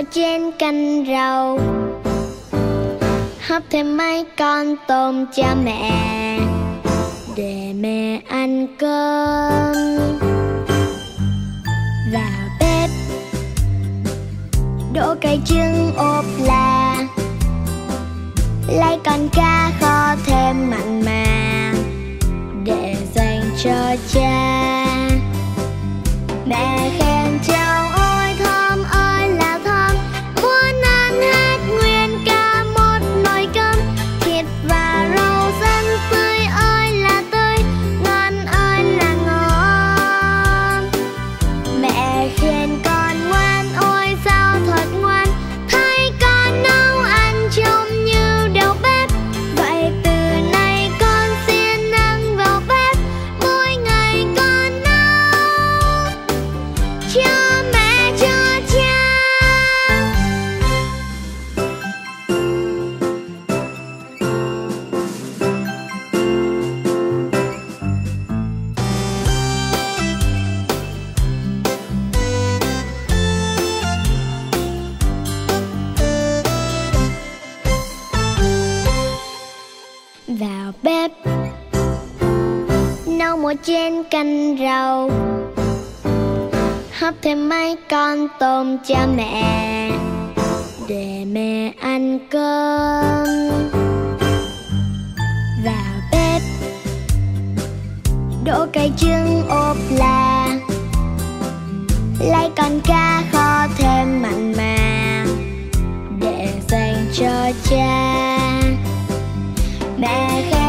chén canh rau, hấp thêm mấy con tôm cho mẹ để mẹ ăn cơm. Vào bếp đổ cây trứng ốp la, lấy con cá kho thêm mặn mà để dành cho cha. Mẹ khen cháu ơi thơm ơi là thơm, muốn ăn hết nguyên cả một nồi cơm. Thịt và rau xanh tươi ơi là tươi, ngon ơi là ngon. Mẹ khen con ngoan ôi sao thật ngoan, thấy con nấu ăn trông như đầu bếp. Vậy từ nay con xin ăn vào bếp, mỗi ngày con nấu cho mẹ cho cha. Vào bếp nấu một chén canh rau, hấp thêm mấy con tôm cho mẹ để mẹ ăn cơm. Vào bếp đổ cây trứng ốp la, lấy con cá kho thêm mặn mà để dành cho cha. Mẹ khen